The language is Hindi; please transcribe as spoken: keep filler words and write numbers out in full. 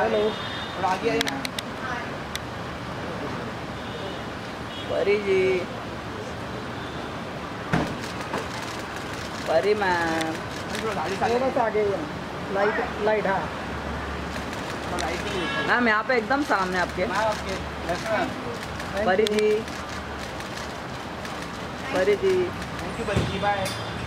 हेलो और आगे आइए ना। परी जी, परी मैम, वो बस आगे ही है। लाइट लाइट हाँ मैम यहाँ पे एकदम सामने आपके। आपके परी जी, परी जी, थैंक यू परी जी, बाय।